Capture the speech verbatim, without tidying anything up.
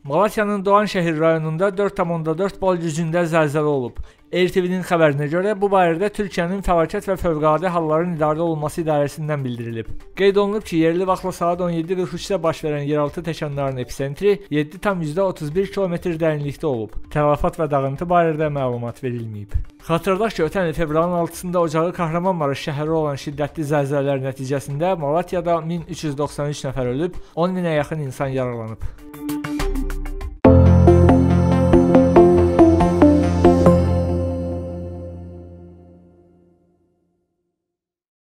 Malatyanın Doğanşəhər rayonunda dörd tam onda dörd bal gücündə zəlzələ olub. R T V-nin xəbərinə görə bu barədə Türkiyənin Fəlakət və Fövqəladə Halların İdarə Olunması İdarəsindən bildirilib. Qeyd olunub ki, yerli vaxtla saat on yeddi qırx üçdə baş verən yeraltı təkanların epicentri yeddi tam otuz bir kilometr dərinlikdə olub. Tələfat və dağıntı barədə məlumat verilməyib. Xatırladaq ki, ötən il fevralın altısında ocağı Kahramanmaraş şəhəri olan şiddətli zəlzələlər nəticəsində Malatyada min üç yüz doxsan üç nəfər ölüb, on minə yaxın insan yaralanıb.